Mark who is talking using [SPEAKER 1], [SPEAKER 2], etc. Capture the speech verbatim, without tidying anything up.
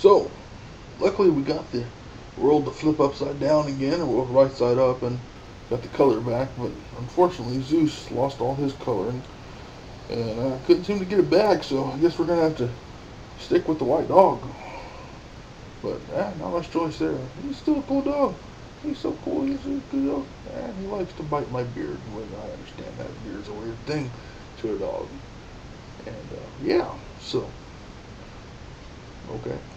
[SPEAKER 1] So, luckily we got the world to flip upside down again, or right side up, and got the color back. But unfortunately, Zeus lost all his coloring, and I couldn't seem to get it back. So I guess we're gonna have to stick with the white dog. But eh, not much choice there. He's still a cool dog. He's so cool. He's a good dog. Eh, he likes to bite my beard. Well, I understand that beard's a weird thing to a dog. And uh, yeah, so okay.